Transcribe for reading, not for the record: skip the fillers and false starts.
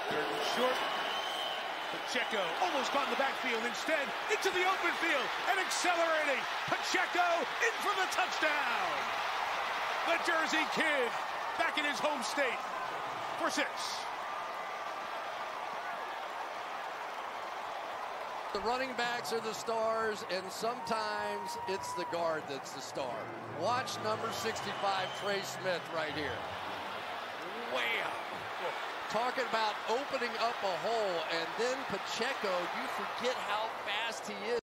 Third and short. Pacheco almost caught in the backfield. Instead, into the open field and accelerating. Pacheco in for the touchdown. The Jersey Kid back in his home state for 6. The running backs are the stars, and sometimes it's the guard that's the star. Watch number 65, Trey Smith, right here. Wham! Talking about opening up a hole, and then Pacheco, you forget how fast he is.